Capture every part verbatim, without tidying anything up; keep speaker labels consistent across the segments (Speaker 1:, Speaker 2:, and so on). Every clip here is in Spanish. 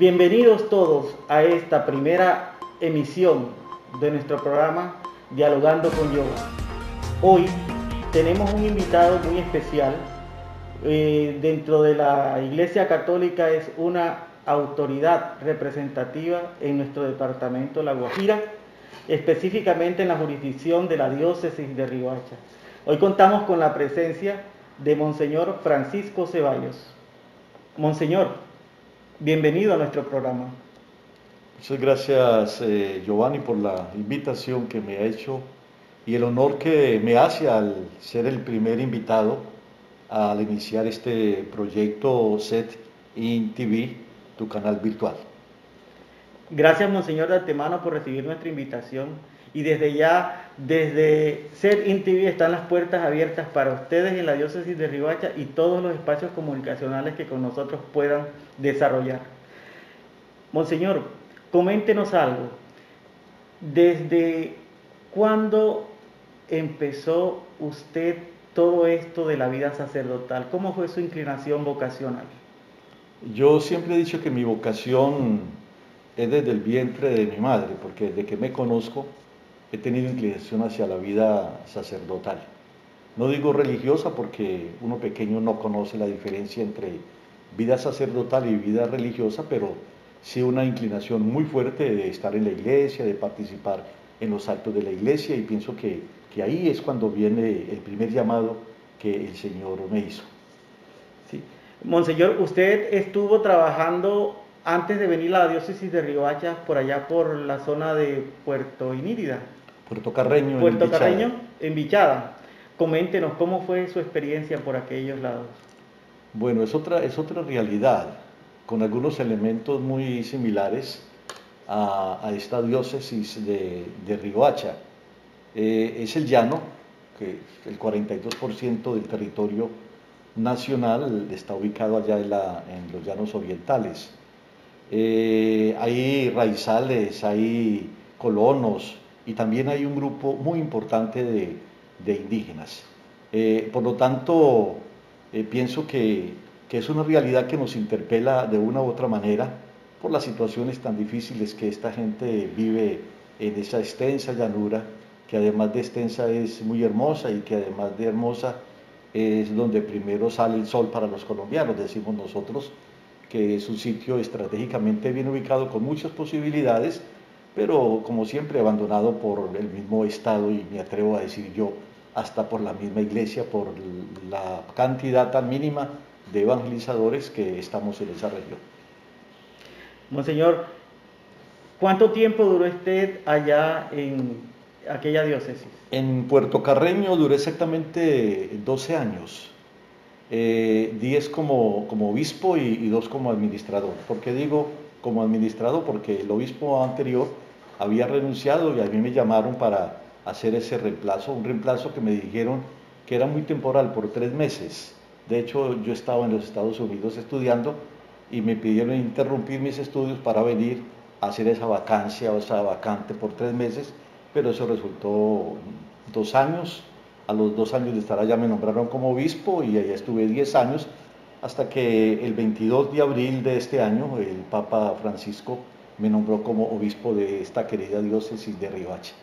Speaker 1: Bienvenidos todos a esta primera emisión de nuestro programa Dialogando con Yoga. Hoy tenemos un invitado muy especial. Eh, dentro de la Iglesia Católica es una autoridad representativa en nuestro departamento La Guajira, específicamente en la jurisdicción de la diócesis de Riohacha. Hoy contamos con la presencia de Monseñor Francisco Ceballos. Monseñor, bienvenido a nuestro programa.
Speaker 2: Muchas gracias, eh, Giovanni, por la invitación que me ha hecho y el honor que me hace al ser el primer invitado al iniciar este proyecto Set-In T V, tu canal virtual.
Speaker 1: Gracias, Monseñor, de antemano por recibir nuestra invitación. Y desde ya, desde Set-In T V están las puertas abiertas para ustedes en la diócesis de Riohacha y todos los espacios comunicacionales que con nosotros puedan desarrollar. Monseñor, coméntenos algo. ¿Desde cuándo empezó usted todo esto de la vida sacerdotal? ¿Cómo fue su inclinación vocacional?
Speaker 2: Yo siempre he dicho que mi vocación es desde el vientre de mi madre, porque desde que me conozco he tenido inclinación hacia la vida sacerdotal. No digo religiosa porque uno pequeño no conoce la diferencia entre vida sacerdotal y vida religiosa, pero sí una inclinación muy fuerte de estar en la iglesia, de participar en los actos de la iglesia, y pienso que, que ahí es cuando viene el primer llamado que el Señor me hizo.
Speaker 1: Sí. Monseñor, usted estuvo trabajando antes de venir a la diócesis de Riohacha, por allá por la zona de Puerto Inírida.
Speaker 2: Puerto Carreño,
Speaker 1: Puerto
Speaker 2: en
Speaker 1: Carreño,
Speaker 2: Bichada.
Speaker 1: en Bichada. Coméntenos cómo fue su experiencia por aquellos lados.
Speaker 2: Bueno, es otra, es otra realidad, con algunos elementos muy similares a, a esta diócesis de, de Riohacha. Eh, es el llano, que el cuarenta y dos por ciento del territorio nacional está ubicado allá en, la, en los llanos orientales. Eh, hay raizales, hay colonos y también hay un grupo muy importante de, de indígenas. Eh, por lo tanto, eh, pienso que, que es una realidad que nos interpela de una u otra manera por las situaciones tan difíciles que esta gente vive en esa extensa llanura, que además de extensa es muy hermosa y que además de hermosa es donde primero sale el sol para los colombianos, decimos nosotros, que es un sitio estratégicamente bien ubicado con muchas posibilidades, pero como siempre abandonado por el mismo Estado y me atrevo a decir yo, hasta por la misma Iglesia, por la cantidad tan mínima de evangelizadores que estamos en esa región.
Speaker 1: Monseñor, ¿cuánto tiempo duró usted allá en aquella diócesis?
Speaker 2: En Puerto Carreño duré exactamente doce años. Eh, diez como, como obispo y, y dos como administrador. ¿Por qué digo como administrador? Porque el obispo anterior había renunciado y a mí me llamaron para hacer ese reemplazo, un reemplazo que me dijeron que era muy temporal, por tres meses. De hecho, yo estaba en los Estados Unidos estudiando y me pidieron interrumpir mis estudios para venir a hacer esa vacancia o esa vacante por tres meses, pero eso resultó dos años. A los dos años de estar allá me nombraron como obispo y allá estuve diez años, hasta que el veintidós de abril de este año el Papa Francisco me nombró como obispo de esta querida diócesis de Riohacha.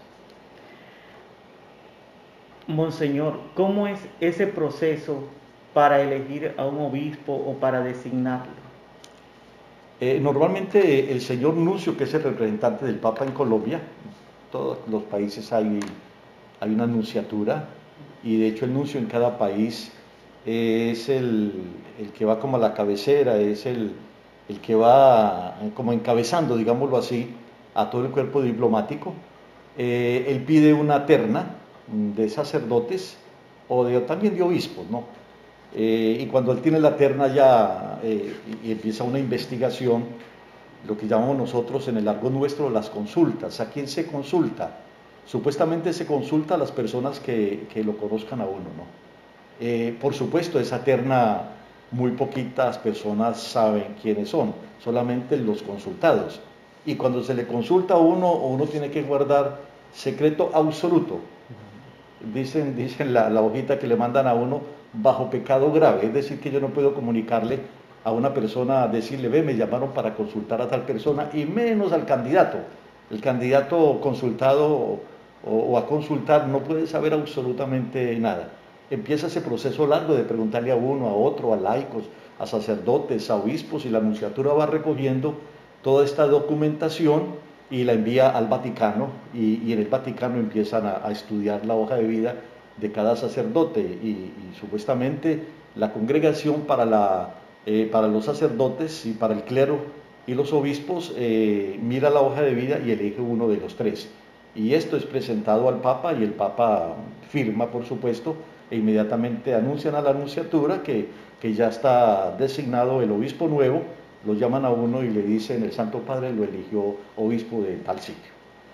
Speaker 1: Monseñor, ¿cómo es ese proceso para elegir a un obispo o para designarlo?
Speaker 2: Eh, normalmente el señor nuncio, que es el representante del Papa en Colombia, en todos los países hay, hay una nunciatura, y de hecho el nuncio en cada país es el, el que va como a la cabecera, es el, el que va como encabezando, digámoslo así, a todo el cuerpo diplomático. Eh, él pide una terna de sacerdotes o de, también de obispos, ¿no? Eh, y cuando él tiene la terna ya eh, y empieza una investigación, lo que llamamos nosotros en el argot nuestro las consultas. ¿A quién se consulta? Supuestamente se consulta a las personas que, que lo conozcan a uno, ¿no? Eh, por supuesto, esa terna muy poquitas personas saben quiénes son, solamente los consultados. Y cuando se le consulta a uno, uno tiene que guardar secreto absoluto. Dicen, dicen la, la hojita que le mandan a uno, bajo pecado grave, es decir, que yo no puedo comunicarle a una persona decirle, ve, me llamaron para consultar a tal persona, y menos al candidato. El candidato consultado o, o a consultar no puede saber absolutamente nada. Empieza ese proceso largo de preguntarle a uno, a otro, a laicos, a sacerdotes, a obispos, y la nunciatura va recogiendo toda esta documentación y la envía al Vaticano, y, y en el Vaticano empiezan a, a estudiar la hoja de vida de cada sacerdote, y, y supuestamente la congregación para, la, eh, para los sacerdotes y para el clero y los obispos eh, mira la hoja de vida y elige uno de los tres. Y esto es presentado al Papa, y el Papa firma, por supuesto, e inmediatamente anuncian a la nunciatura que, que ya está designado el obispo nuevo. Lo llaman a uno y le dicen, el Santo Padre lo eligió obispo de tal sitio.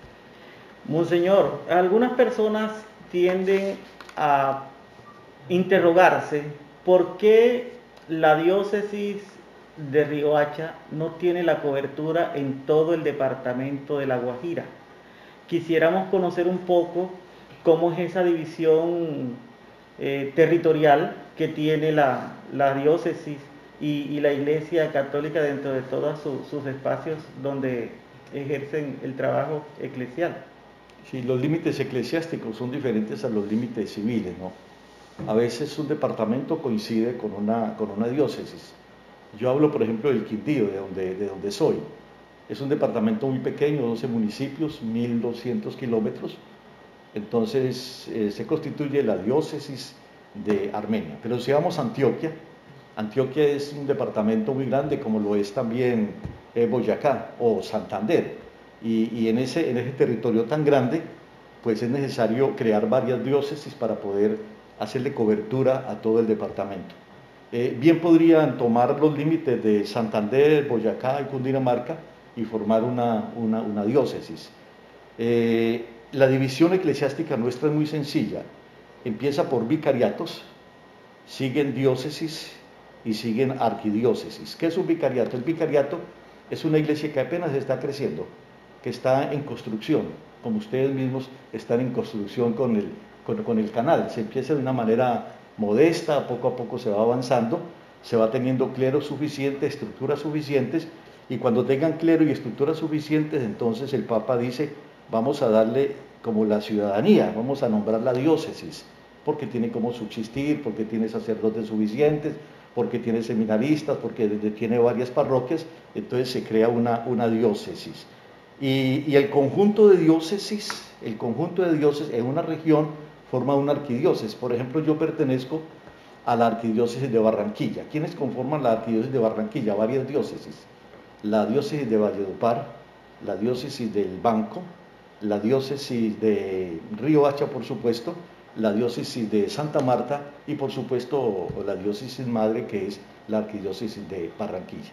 Speaker 1: Monseñor, algunas personas tienden a interrogarse por qué la diócesis de Riohacha no tiene la cobertura en todo el departamento de La Guajira. Quisiéramos conocer un poco cómo es esa división eh, territorial que tiene la, la diócesis y, y la Iglesia Católica dentro de todos su, sus espacios donde ejercen el trabajo eclesial.
Speaker 2: Sí, los límites eclesiásticos son diferentes a los límites civiles, ¿no? A veces un departamento coincide con una, con una diócesis. Yo hablo, por ejemplo, del Quindío, de donde, de donde soy. Es un departamento muy pequeño, doce municipios, mil doscientos kilómetros. Entonces eh, se constituye la diócesis de Armenia. Pero si vamos a Antioquia, Antioquia es un departamento muy grande, como lo es también eh, Boyacá o Santander. Y, y en, ese, en ese territorio tan grande, pues es necesario crear varias diócesis para poder hacerle cobertura a todo el departamento. Eh, bien podrían tomar los límites de Santander, Boyacá y Cundinamarca y formar una, una, una diócesis. Eh, la división eclesiástica nuestra es muy sencilla. Empieza por vicariatos, siguen diócesis y siguen arquidiócesis. ¿Qué es un vicariato? El vicariato es una iglesia que apenas está creciendo, que está en construcción, como ustedes mismos están en construcción con el, con, con el canal. Se empieza de una manera modesta, poco a poco se va avanzando, se va teniendo clero suficiente, estructuras suficientes, y cuando tengan clero y estructuras suficientes, entonces el Papa dice, vamos a darle como la ciudadanía, vamos a nombrar la diócesis, porque tiene como subsistir, porque tiene sacerdotes suficientes, porque tiene seminaristas, porque tiene varias parroquias, entonces se crea una, una diócesis. Y, y el conjunto de diócesis, el conjunto de diócesis en una región forma una arquidiócesis. Por ejemplo, yo pertenezco a la arquidiócesis de Barranquilla. ¿Quiénes conforman la arquidiócesis de Barranquilla? Varias diócesis. La diócesis de Valledupar, la diócesis del Banco, la diócesis de Riohacha, por supuesto, la diócesis de Santa Marta y, por supuesto, la diócesis madre, que es la arquidiócesis de Barranquilla.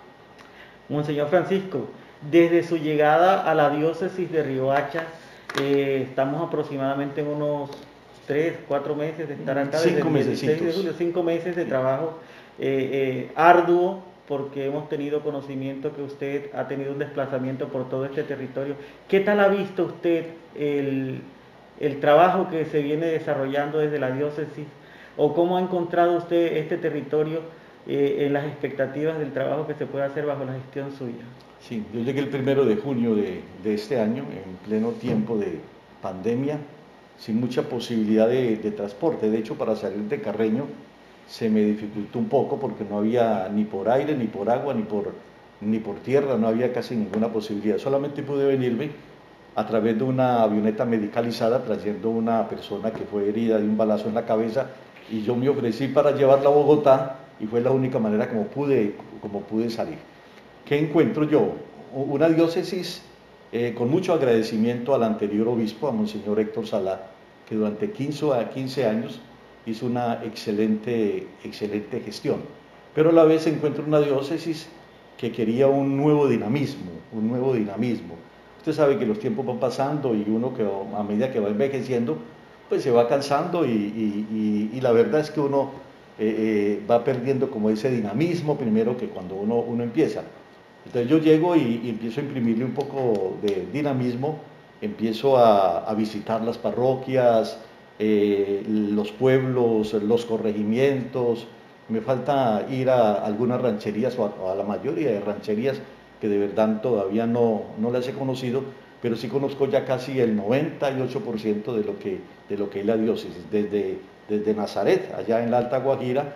Speaker 1: Monseñor Francisco, desde su llegada a la diócesis de Riohacha, eh, estamos aproximadamente en unos tres, cuatro meses de estar acá,
Speaker 2: cinco
Speaker 1: desde el dieciséis de julio, cinco meses de trabajo eh, eh, arduo, porque hemos tenido conocimiento que usted ha tenido un desplazamiento por todo este territorio. ¿Qué tal ha visto usted el, el trabajo que se viene desarrollando desde la diócesis? ¿O cómo ha encontrado usted este territorio eh, en las expectativas del trabajo que se puede hacer bajo la gestión suya?
Speaker 2: Sí, yo llegué el primero de junio de, de este año, en pleno tiempo de pandemia, sin mucha posibilidad de, de transporte. De hecho, para salir de Carreño se me dificultó un poco porque no había ni por aire, ni por agua, ni por, ni por tierra, no había casi ninguna posibilidad. Solamente pude venirme a través de una avioneta medicalizada trayendo una persona que fue herida de un balazo en la cabeza, y yo me ofrecí para llevarla a Bogotá y fue la única manera como pude, como pude salir. ¿Qué encuentro yo? Una diócesis eh, con mucho agradecimiento al anterior obispo, a Monseñor Héctor Salá, que durante quince años hizo una excelente, excelente gestión, pero a la vez encuentro una diócesis que quería un nuevo dinamismo, un nuevo dinamismo. Usted sabe que los tiempos van pasando y uno que a medida que va envejeciendo, pues se va cansando y, y, y, y la verdad es que uno eh, eh, va perdiendo como ese dinamismo primero que cuando uno, uno empieza. Entonces yo llego y, y empiezo a imprimirle un poco de dinamismo, empiezo a, a visitar las parroquias, Eh, los pueblos, los corregimientos, Me falta ir a algunas rancherías o a, o a la mayoría de rancherías que de verdad todavía no, no las he conocido, pero sí conozco ya casi el noventa y ocho por ciento de lo que, de lo que es la diócesis, desde, desde Nazaret, allá en la Alta Guajira,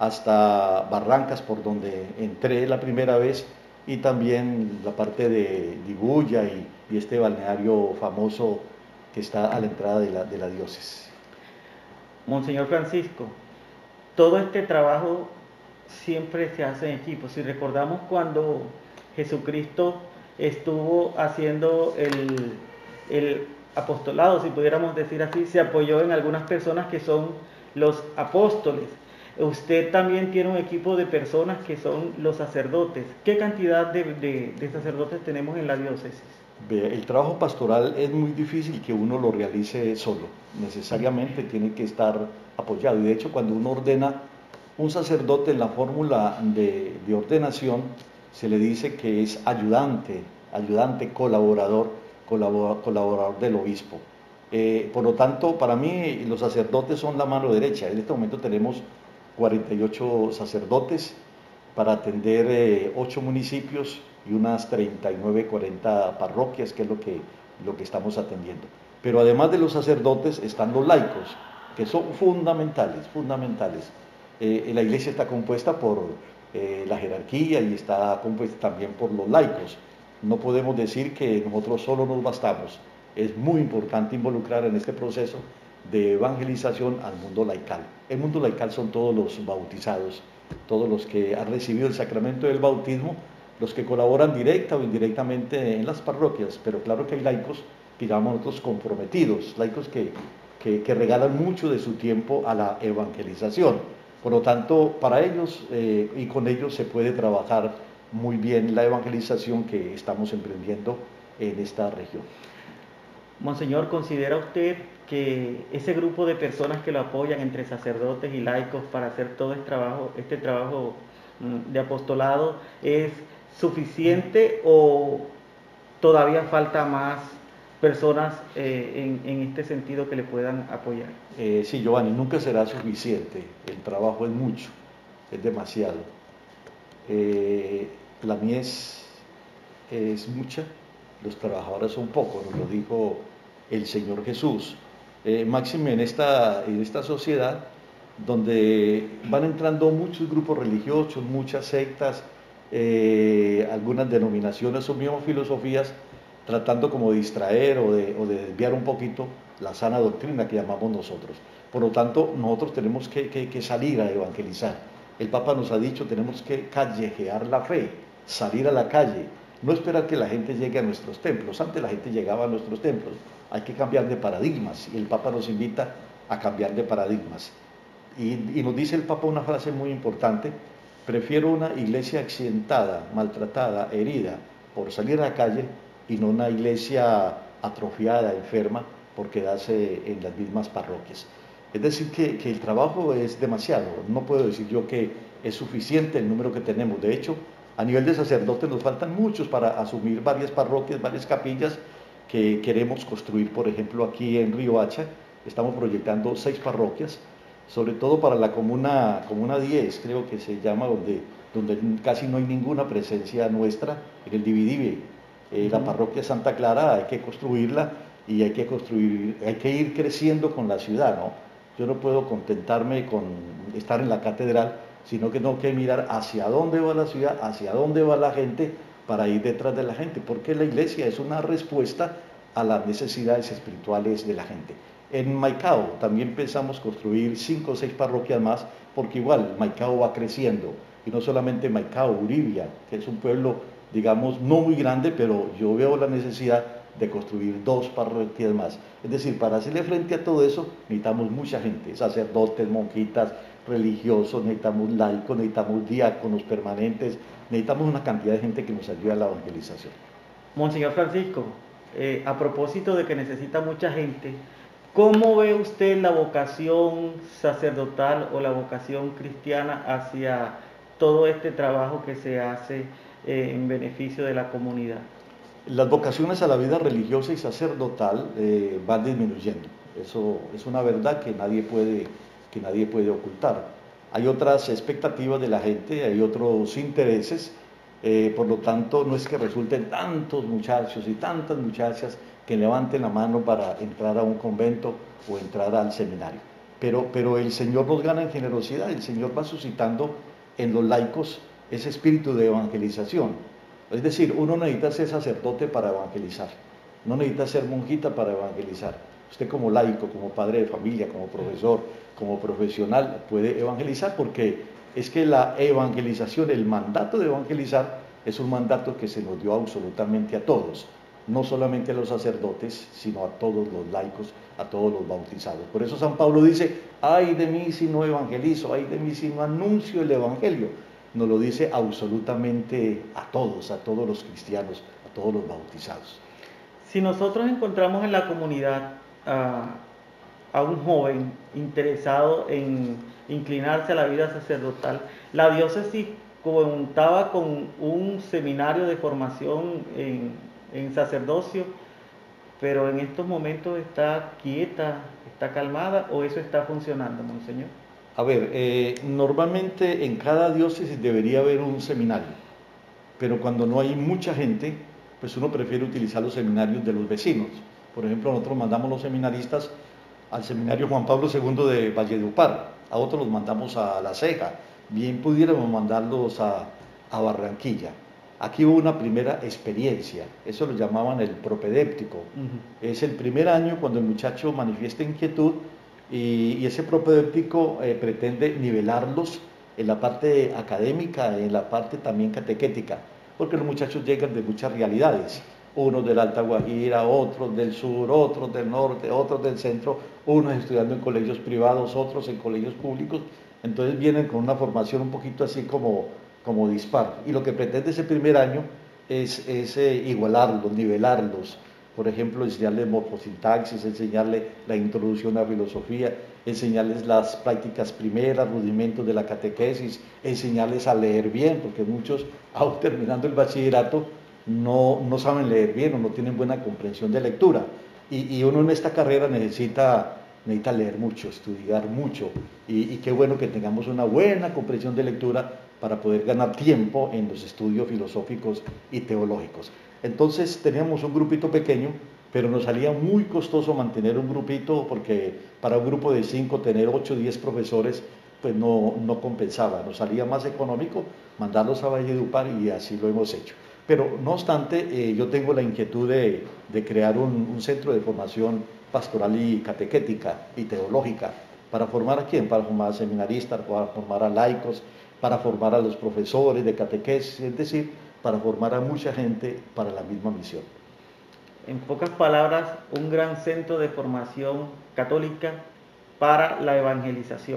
Speaker 2: hasta Barrancas, por donde entré la primera vez, y también la parte de Dibuya y, y este balneario famoso que está a la entrada de la, de la diócesis.
Speaker 1: Monseñor Francisco, todo este trabajo siempre se hace en equipo. Si recordamos cuando Jesucristo estuvo haciendo el, el apostolado, si pudiéramos decir así, se apoyó en algunas personas que son los apóstoles. Usted también tiene un equipo de personas que son los sacerdotes. ¿Qué cantidad de, de, de sacerdotes tenemos en la diócesis?
Speaker 2: El trabajo pastoral es muy difícil que uno lo realice solo, necesariamente tiene que estar apoyado. Y de hecho, cuando uno ordena un sacerdote en la fórmula de, de ordenación, se le dice que es ayudante, ayudante, colaborador, colaborador, colaborador del obispo. Eh, por lo tanto, para mí los sacerdotes son la mano derecha. En este momento tenemos cuarenta y ocho sacerdotes para atender eh, ocho municipios y unas treinta y nueve, cuarenta parroquias, que es lo que, lo que estamos atendiendo. Pero además de los sacerdotes están los laicos, que son fundamentales, fundamentales. Eh, la iglesia está compuesta por eh, la jerarquía y está compuesta también por los laicos. No podemos decir que nosotros solo nos bastamos. Es muy importante involucrar en este proceso de evangelización al mundo laical. El mundo laical son todos los bautizados, todos los que han recibido el sacramento del bautismo, los que colaboran directa o indirectamente en las parroquias, pero claro que hay laicos, digamos nosotros comprometidos, laicos que, que, que regalan mucho de su tiempo a la evangelización. Por lo tanto, para ellos eh, y con ellos se puede trabajar muy bien la evangelización que estamos emprendiendo en esta región.
Speaker 1: Monseñor, ¿considera usted que ese grupo de personas que lo apoyan entre sacerdotes y laicos para hacer todo este trabajo, este trabajo de apostolado es suficiente o todavía falta más personas eh, en, en este sentido que le puedan apoyar?
Speaker 2: Eh, sí, Giovanni, nunca será suficiente. El trabajo es mucho, es demasiado. Eh, la mies es mucha, los trabajadores son pocos, nos lo dijo el Señor Jesús. Eh, máxime en esta, en esta sociedad donde van entrando muchos grupos religiosos, muchas sectas, eh, algunas denominaciones o mismas filosofías, tratando como de distraer o de, o de desviar un poquito la sana doctrina que llamamos nosotros. Por lo tanto, nosotros tenemos que, que, que salir a evangelizar. El Papa nos ha dicho, tenemos que callejear la fe, salir a la calle, no esperar que la gente llegue a nuestros templos. Antes la gente llegaba a nuestros templos. Hay que cambiar de paradigmas y el Papa nos invita a cambiar de paradigmas. Y, y nos dice el Papa una frase muy importante: prefiero una iglesia accidentada, maltratada, herida por salir a la calle y no una iglesia atrofiada, enferma por quedarse en las mismas parroquias. Es decir, que, que el trabajo es demasiado. No puedo decir yo que es suficiente el número que tenemos. De hecho, a nivel de sacerdotes nos faltan muchos para asumir varias parroquias, varias capillas que queremos construir. Por ejemplo, aquí en Riohacha estamos proyectando seis parroquias, sobre todo para la comuna, comuna diez, creo que se llama, donde, donde casi no hay ninguna presencia nuestra, en el Dividive. Eh, la parroquia Santa Clara hay que construirla y hay que, construir, hay que ir creciendo con la ciudad, ¿no? Yo no puedo contentarme con estar en la catedral, sino que tengo que mirar hacia dónde va la ciudad, hacia dónde va la gente, para ir detrás de la gente, porque la iglesia es una respuesta a las necesidades espirituales de la gente. En Maicao también pensamos construir cinco o seis parroquias más, porque igual Maicao va creciendo, y no solamente Maicao, Uribia, que es un pueblo, digamos, no muy grande, pero yo veo la necesidad de construir dos parroquias más. Es decir, para hacerle frente a todo eso necesitamos mucha gente, sacerdotes, monjitas, religiosos, necesitamos laicos, necesitamos diáconos permanentes, necesitamos una cantidad de gente que nos ayude a la evangelización.
Speaker 1: Monseñor Francisco, eh, a propósito de que necesita mucha gente, ¿cómo ve usted la vocación sacerdotal o la vocación cristiana hacia todo este trabajo que se hace eh, en beneficio de la comunidad?
Speaker 2: Las vocaciones a la vida religiosa y sacerdotal eh, van disminuyendo. Eso es una verdad que nadie puede, que nadie puede ocultar. hay otras expectativas de la gente, hay otros intereses, eh, por lo tanto no es que resulten tantos muchachos y tantas muchachas que levanten la mano para entrar a un convento o entrar al seminario. Pero, pero el Señor nos gana en generosidad, el Señor va suscitando en los laicos ese espíritu de evangelización. Es decir, uno necesita ser sacerdote para evangelizar, no necesita ser monjita para evangelizar. Usted como laico, como padre de familia, como profesor, como profesional puede evangelizar, porque es que la evangelización, el mandato de evangelizar es un mandato que se nos dio absolutamente a todos, no solamente a los sacerdotes, sino a todos los laicos, a todos los bautizados. Por eso San Pablo dice, ay de mí si no evangelizo, ay de mí si no anuncio el evangelio. Nos lo dice absolutamente a todos, a todos los cristianos, a todos los bautizados.
Speaker 1: Si nosotros encontramos en la comunidad a, a un joven interesado en inclinarse a la vida sacerdotal, la diócesis contaba con un seminario de formación en, en sacerdocio, pero en estos momentos está quieta, está calmada, ¿o eso está funcionando, monseñor?
Speaker 2: A ver, eh, normalmente en cada diócesis debería haber un seminario, pero cuando no hay mucha gente, pues uno prefiere utilizar los seminarios de los vecinos. Por ejemplo, nosotros mandamos los seminaristas al seminario Juan Pablo segundo de Valledupar, a otros los mandamos a La Ceja, bien pudiéramos mandarlos a, a Barranquilla. Aquí hubo una primera experiencia, eso lo llamaban el propedéptico. Uh-huh. Es el primer año cuando el muchacho manifiesta inquietud y, y ese propedéptico eh, pretende nivelarlos en la parte académica, en la parte también catequética, porque los muchachos llegan de muchas realidades, unos del Alta Guajira, otros del sur, otros del norte, otros del centro, unos estudiando en colegios privados, otros en colegios públicos, entonces vienen con una formación un poquito así como, como dispar, y lo que pretende ese primer año es, es eh, igualarlos, nivelarlos, por ejemplo, enseñarles morfosintaxis, enseñarles la introducción a la filosofía, enseñarles las prácticas primeras, rudimentos de la catequesis, enseñarles a leer bien, porque muchos, aún terminando el bachillerato, no, no saben leer bien o no tienen buena comprensión de lectura. Y, y uno en esta carrera necesita, necesita leer mucho, estudiar mucho, y, y qué bueno que tengamos una buena comprensión de lectura para poder ganar tiempo en los estudios filosóficos y teológicos. Entonces teníamos un grupito pequeño, pero nos salía muy costoso mantener un grupito, porque para un grupo de cinco tener ocho o diez profesores pues no, no compensaba, nos salía más económico mandarlos a Valledupar, y así lo hemos hecho. Pero no obstante, eh, yo tengo la inquietud de, de crear un, un centro de formación pastoral y catequética y teológica. ¿Para formar a quién? Para formar a seminaristas, para formar a laicos, para formar a los profesores de catequesis, es decir, para formar a mucha gente para la misma misión.
Speaker 1: En pocas palabras, un gran centro de formación católica para la evangelización.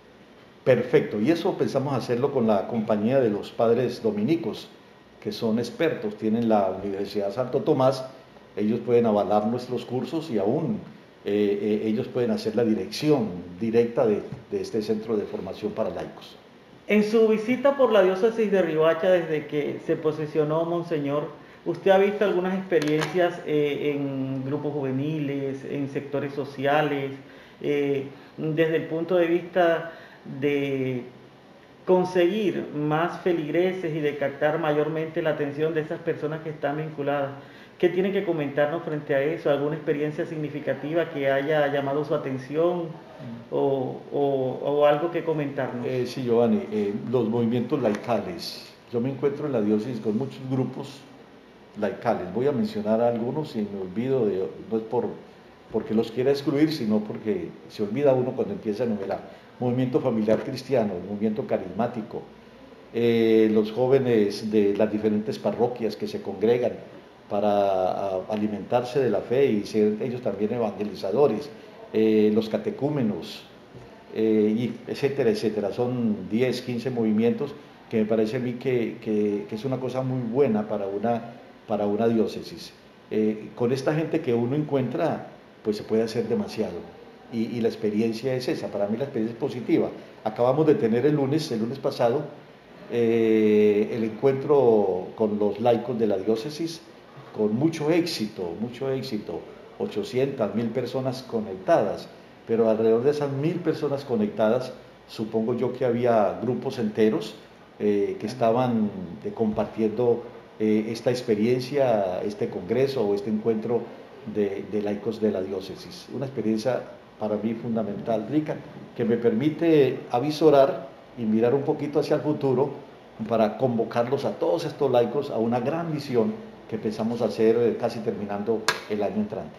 Speaker 2: Perfecto, y eso pensamos hacerlo con la compañía de los padres dominicos, que son expertos, tienen la Universidad Santo Tomás, ellos pueden avalar nuestros cursos y aún eh, eh, ellos pueden hacer la dirección directa de, de este centro de formación para laicos.
Speaker 1: En su visita por la diócesis de Riohacha, desde que se posesionó Monseñor, ¿usted ha visto algunas experiencias eh, en grupos juveniles, en sectores sociales, eh, desde el punto de vista de conseguir más feligreses y de captar mayormente la atención de esas personas que están vinculadas? ¿Qué tiene que comentarnos frente a eso? ¿Alguna experiencia significativa que haya llamado su atención o, o, o algo que comentarnos?
Speaker 2: Eh, sí, Giovanni, eh, los movimientos laicales. Yo me encuentro en la diócesis con muchos grupos laicales. Voy a mencionar algunos y me olvido, de, no es por, porque los quiera excluir, sino porque se olvida uno cuando empieza a enumerar. Movimiento familiar cristiano, movimiento carismático, eh, los jóvenes de las diferentes parroquias que se congregan para a, alimentarse de la fe y ser ellos también evangelizadores, eh, los catecúmenos, eh, y etcétera, etcétera. Son diez, quince movimientos que me parece a mí que, que, que es una cosa muy buena para una, para una diócesis. Eh, con esta gente que uno encuentra, pues se puede hacer demasiado. Y, y la experiencia es esa, para mí la experiencia es positiva. Acabamos de tener el lunes, el lunes pasado, eh, el encuentro con los laicos de la diócesis, con mucho éxito, mucho éxito, ochocientas, mil personas conectadas, pero alrededor de esas mil personas conectadas supongo yo que había grupos enteros eh, que estaban eh, compartiendo eh, esta experiencia, este congreso o este encuentro de, de laicos de la diócesis. Una experiencia para mí fundamental, rica, que me permite avisorar y mirar un poquito hacia el futuro para convocarlos a todos estos laicos a una gran misión que pensamos hacer eh, casi terminando el año entrante.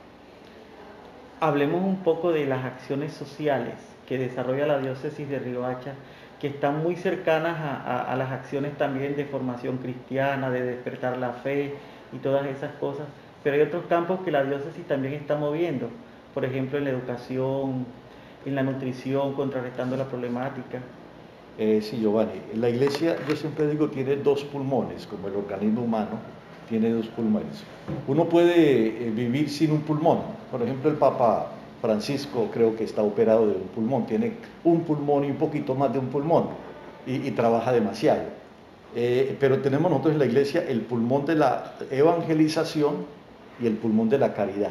Speaker 1: Hablemos un poco de las acciones sociales que desarrolla la diócesis de Riohacha, que están muy cercanas a, a, a las acciones también de formación cristiana, de despertar la fe y todas esas cosas, pero hay otros campos que la diócesis también está moviendo, por ejemplo en la educación, en la nutrición, contrarrestando la problemática.
Speaker 2: Eh, sí, Giovanni, la iglesia, yo siempre digo, tiene dos pulmones, como el organismo humano tiene dos pulmones. Uno puede eh, vivir sin un pulmón. Por ejemplo, el Papa Francisco creo que está operado de un pulmón, tiene un pulmón y un poquito más de un pulmón y, y trabaja demasiado. Eh, pero tenemos nosotros en la iglesia el pulmón de la evangelización y el pulmón de la caridad.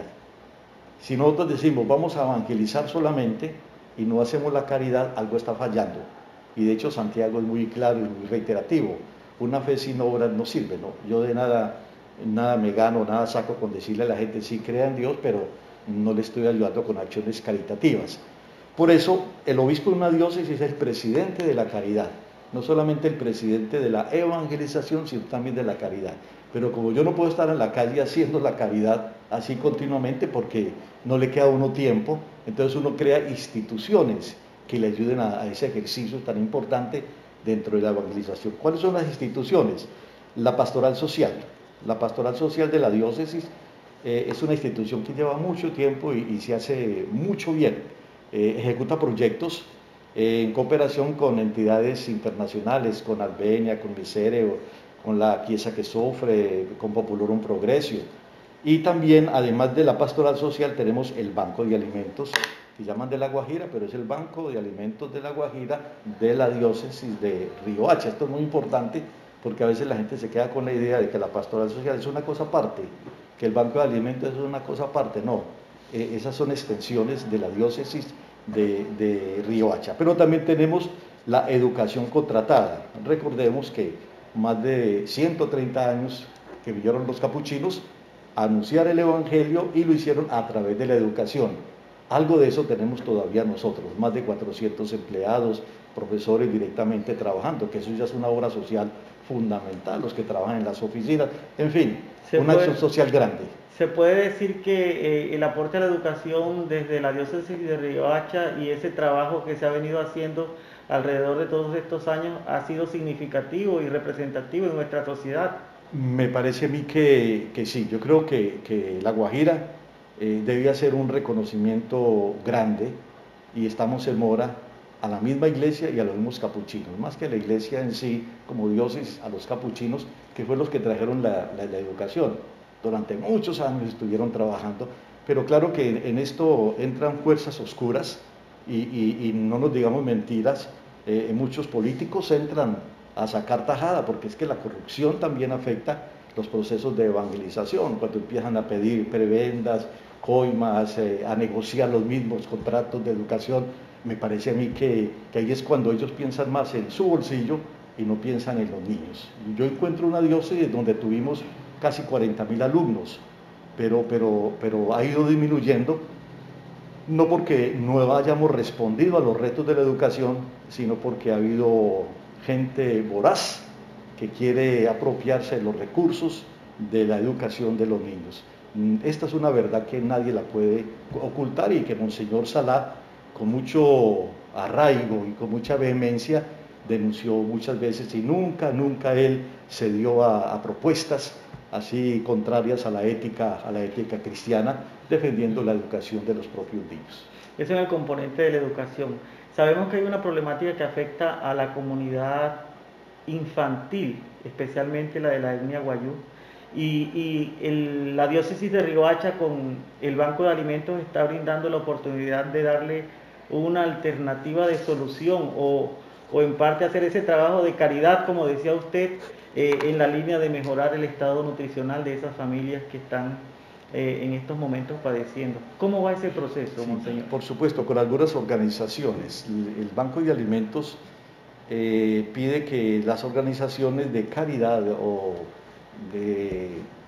Speaker 2: Si nosotros decimos vamos a evangelizar solamente y no hacemos la caridad, algo está fallando. Y de hecho Santiago es muy claro y muy reiterativo. Una fe sin obras no sirve, ¿no? Yo de nada, nada me gano, nada saco con decirle a la gente sí crea en Dios, pero no le estoy ayudando con acciones caritativas. Por eso el obispo de una diócesis es el presidente de la caridad, no solamente el presidente de la evangelización, sino también de la caridad. Pero como yo no puedo estar en la calle haciendo la caridad así continuamente porque no le queda a uno tiempo, entonces uno crea instituciones que le ayuden a, a ese ejercicio tan importante dentro de la evangelización. ¿Cuáles son las instituciones? La pastoral social. La pastoral social de la diócesis eh, es una institución que lleva mucho tiempo y, y se hace mucho bien. Eh, ejecuta proyectos eh, en cooperación con entidades internacionales, con Albenia, con Misere, con la Chiesa que Sofre, con Populorum Progressio. Y también, además de la pastoral social, tenemos el Banco de Alimentos, que llaman de La Guajira, pero es el Banco de Alimentos de La Guajira de la diócesis de Riohacha. Esto es muy importante porque a veces la gente se queda con la idea de que la pastoral social es una cosa aparte, que el Banco de Alimentos es una cosa aparte. No, eh, esas son extensiones de la diócesis de, de Riohacha. Pero también tenemos la educación contratada. Recordemos que más de ciento treinta años que vivieron los capuchinos a anunciar el Evangelio y lo hicieron a través de la educación. Algo de eso tenemos todavía nosotros, más de cuatrocientos empleados, profesores directamente trabajando, que eso ya es una obra social fundamental, los que trabajan en las oficinas, en fin, una puede, acción social grande.
Speaker 1: Se puede decir que eh, el aporte a la educación desde la diócesis de Riohacha y ese trabajo que se ha venido haciendo alrededor de todos estos años ha sido significativo y representativo en nuestra sociedad.
Speaker 2: Me parece a mí que, que sí, yo creo que, que La Guajira eh, debía ser un reconocimiento grande y estamos en mora a la misma iglesia y a los mismos capuchinos, más que la iglesia en sí como diócesis, a los capuchinos, que fue los que trajeron la, la, la educación. Durante muchos años estuvieron trabajando, pero claro que en esto entran fuerzas oscuras y, y, y no nos digamos mentiras, eh, muchos políticos entran a sacar tajada, porque es que la corrupción también afecta los procesos de evangelización, cuando empiezan a pedir prebendas, coimas, eh, a negociar los mismos contratos de educación. Me parece a mí que, que ahí es cuando ellos piensan más en su bolsillo y no piensan en los niños. Yo encuentro una diócesis donde tuvimos casi cuarenta mil alumnos, pero, pero, pero ha ido disminuyendo, no porque no hayamos respondido a los retos de la educación, sino porque ha habido gente voraz que quiere apropiarse de los recursos de la educación de los niños. Esta es una verdad que nadie la puede ocultar y que Monseñor Salá, con mucho arraigo y con mucha vehemencia, denunció muchas veces y nunca, nunca él cedió a, a propuestas así contrarias a la ética, a la ética cristiana, defendiendo la educación de los propios niños.
Speaker 1: Ese es el componente de la educación. Sabemos que hay una problemática que afecta a la comunidad infantil, especialmente la de la etnia guayú, y, y el, la diócesis de Riohacha con el Banco de Alimentos está brindando la oportunidad de darle una alternativa de solución o, o en parte hacer ese trabajo de caridad, como decía usted, eh, en la línea de mejorar el estado nutricional de esas familias que están eh, en estos momentos padeciendo. ¿Cómo va ese proceso,
Speaker 2: Sí,
Speaker 1: monseñor?
Speaker 2: por supuesto, con algunas organizaciones. El Banco de Alimentos eh, pide que las organizaciones de caridad o de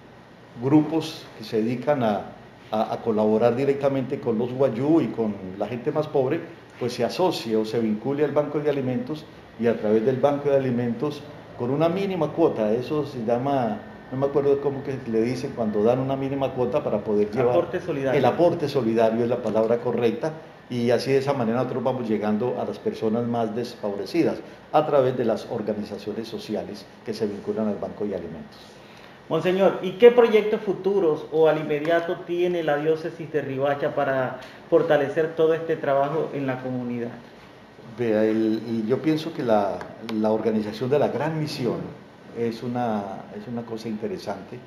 Speaker 2: grupos que se dedican a, a, a colaborar directamente con los guayú y con la gente más pobre, pues se asocie o se vincule al Banco de Alimentos y a través del Banco de Alimentos con una mínima cuota. Eso se llama, no me acuerdo cómo que le dicen cuando dan una mínima cuota para poder llevar.
Speaker 1: Aporte solidario.
Speaker 2: El aporte solidario es la palabra correcta, y así de esa manera nosotros vamos llegando a las personas más desfavorecidas a través de las organizaciones sociales que se vinculan al Banco de Alimentos.
Speaker 1: Monseñor, ¿y qué proyectos futuros o al inmediato tiene la diócesis de Riohacha para fortalecer todo este trabajo en la comunidad?
Speaker 2: Vea, el, y yo pienso que la, la organización de la Gran Misión es una, es una cosa interesante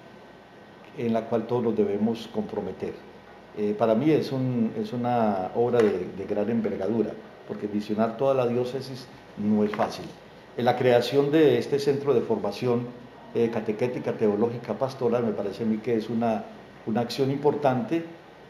Speaker 2: en la cual todos nos debemos comprometer. Eh, para mí es, un, es una obra de, de gran envergadura, porque misionar toda la diócesis no es fácil. En la creación de este centro de formación eh, catequética, teológica, pastoral, me parece a mí que es una, una acción importante.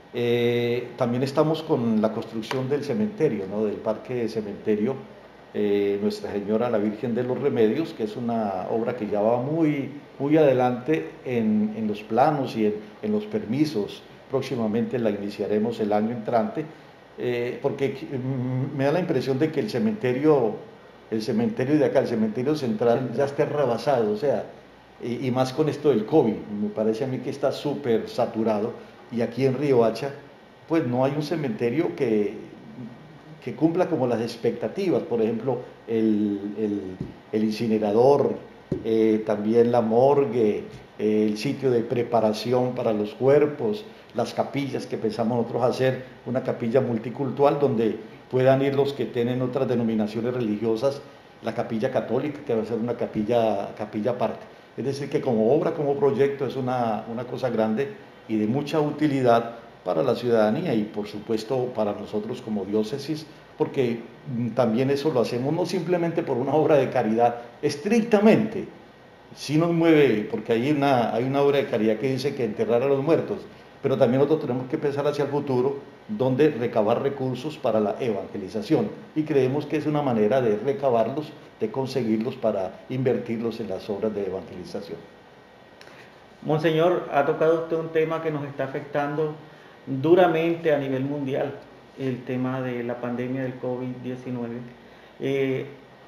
Speaker 2: Eh, también estamos con la construcción del cementerio, ¿no? Del parque cementerio eh, Nuestra Señora la Virgen de los Remedios, que es una obra que ya va muy, muy adelante en, en los planos y en, en los permisos. Próximamente la iniciaremos el año entrante, eh, porque me da la impresión de que el cementerio, el cementerio de acá, el cementerio central, ya está rebasado, o sea, y, y más con esto del COVID, me parece a mí que está súper saturado, y aquí en Riohacha, pues no hay un cementerio que, que cumpla como las expectativas, por ejemplo, el, el, el incinerador, eh, también la morgue, eh, el sitio de preparación para los cuerpos, las capillas que pensamos nosotros hacer, una capilla multicultural donde puedan ir los que tienen otras denominaciones religiosas, la capilla católica, que va a ser una capilla, capilla aparte. Es decir, que como obra, como proyecto, es una, una cosa grande y de mucha utilidad para la ciudadanía y por supuesto para nosotros como diócesis, porque también eso lo hacemos no simplemente por una obra de caridad, estrictamente, sí nos mueve, porque hay una, hay una obra de caridad que dice que enterrar a los muertos, pero también nosotros tenemos que pensar hacia el futuro, donde recabar recursos para la evangelización, y creemos que es una manera de recabarlos, de conseguirlos para invertirlos en las obras de evangelización.
Speaker 1: Monseñor, ha tocado usted un tema que nos está afectando duramente a nivel mundial, el tema de la pandemia del COVID diecinueve. Eh,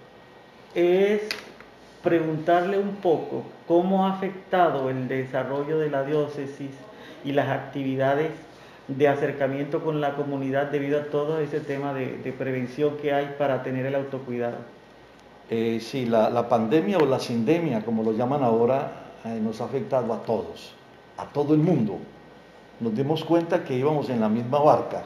Speaker 1: es preguntarle un poco cómo ha afectado el desarrollo de la diócesis y las actividades de acercamiento con la comunidad debido a todo ese tema de, de prevención que hay para tener el autocuidado.
Speaker 2: Eh, sí, la, la pandemia o la sindemia, como lo llaman ahora, eh, nos ha afectado a todos, a todo el mundo. Nos dimos cuenta que íbamos en la misma barca,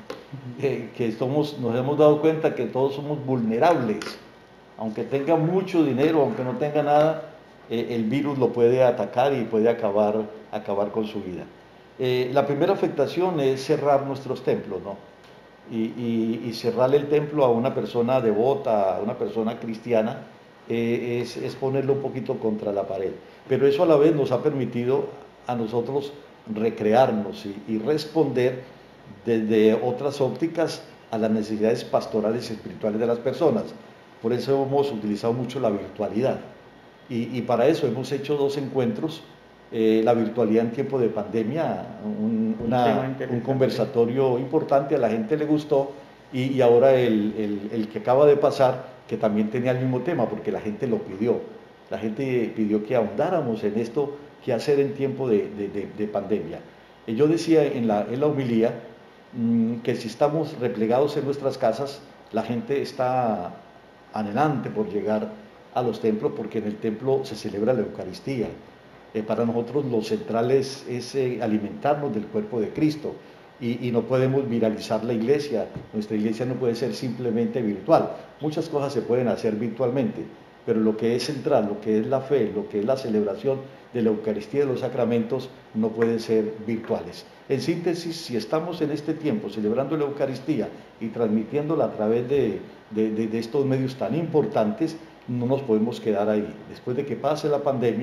Speaker 2: eh, que somos, nos hemos dado cuenta que todos somos vulnerables. Aunque tenga mucho dinero, aunque no tenga nada, eh, el virus lo puede atacar y puede acabar, acabar con su vida. Eh, la primera afectación es cerrar nuestros templos, ¿no? Y, y, y cerrarle el templo a una persona devota, a una persona cristiana, eh, es, es ponerlo un poquito contra la pared. Pero eso a la vez nos ha permitido a nosotros recrearnos y, y responder desde otras ópticas a las necesidades pastorales y espirituales de las personas. Por eso hemos utilizado mucho la virtualidad. Y, y para eso hemos hecho dos encuentros, eh, la virtualidad en tiempo de pandemia, un, una, un conversatorio importante, a la gente le gustó, y, y ahora el, el, el que acaba de pasar, que también tenía el mismo tema, porque la gente lo pidió. La gente pidió que ahondáramos en esto, qué hacer en tiempo de, de, de, de pandemia. Y yo decía en la, en la homilía mmm, que si estamos replegados en nuestras casas, la gente está anhelante por llegar a los templos, porque en el templo se celebra la Eucaristía. Eh, para nosotros lo central es, es eh, alimentarnos del cuerpo de Cristo, y, y no podemos viralizar la iglesia. Nuestra iglesia no puede ser simplemente virtual. Muchas cosas se pueden hacer virtualmente, pero lo que es central, lo que es la fe, lo que es la celebración de la Eucaristía y de los sacramentos, no pueden ser virtuales. En síntesis, si estamos en este tiempo celebrando la Eucaristía y transmitiéndola a través de, de, de, de estos medios tan importantes, no nos podemos quedar ahí. Después de que pase la pandemia,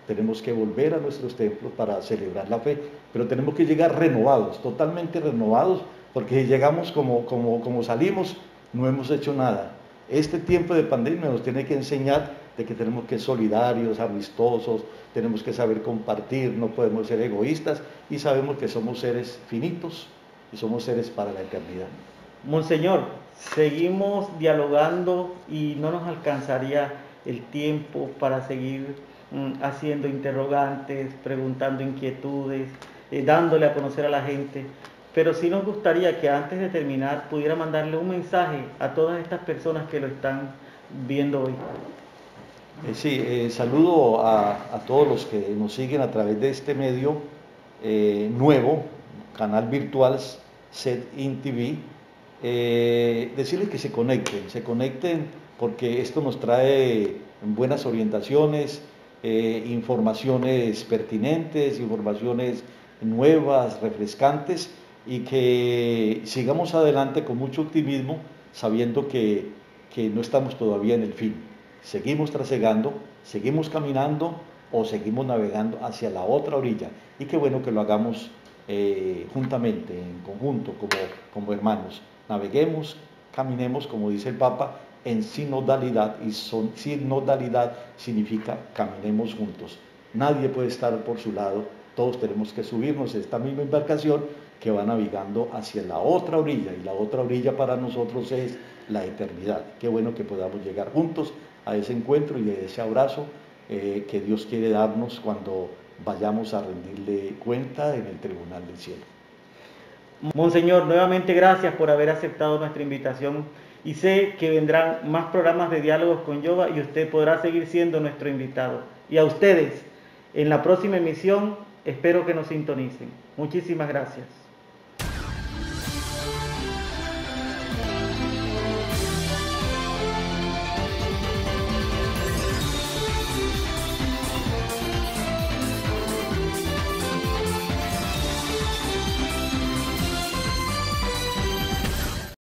Speaker 2: tenemos que volver a nuestros templos para celebrar la fe, pero tenemos que llegar renovados, totalmente renovados, porque si llegamos como, como, como salimos, no hemos hecho nada. Este tiempo de pandemia nos tiene que enseñar de que tenemos que ser solidarios, amistosos, tenemos que saber compartir, no podemos ser egoístas y sabemos que somos seres finitos y somos seres para la eternidad.
Speaker 1: Monseñor, seguimos dialogando y no nos alcanzaría el tiempo para seguir mm, haciendo interrogantes, preguntando inquietudes, eh, dándole a conocer a la gente. Pero sí nos gustaría que antes de terminar pudiera mandarle un mensaje a todas estas personas que lo están viendo hoy.
Speaker 2: Eh, sí, eh, saludo a, a todos los que nos siguen a través de este medio eh, nuevo, canal virtual SEDIN T V. Eh, decirles que se conecten, se conecten porque esto nos trae buenas orientaciones, eh, informaciones pertinentes, informaciones nuevas, refrescantes, y que sigamos adelante con mucho optimismo, sabiendo que, que no estamos todavía en el fin. Seguimos trasegando, seguimos caminando o seguimos navegando hacia la otra orilla. Y qué bueno que lo hagamos eh, juntamente, en conjunto, como, como hermanos. Naveguemos, caminemos, como dice el Papa, en sinodalidad, y son, sinodalidad significa caminemos juntos. Nadie puede estar por su lado, todos tenemos que subirnos a esta misma embarcación que va navegando hacia la otra orilla, y la otra orilla para nosotros es la eternidad. Qué bueno que podamos llegar juntos a ese encuentro y a ese abrazo eh, que Dios quiere darnos cuando vayamos a rendirle cuenta en el tribunal del cielo.
Speaker 1: Monseñor, nuevamente gracias por haber aceptado nuestra invitación y sé que vendrán más programas de diálogos con Yoba y usted podrá seguir siendo nuestro invitado. Y a ustedes, en la próxima emisión, espero que nos sintonicen. Muchísimas gracias.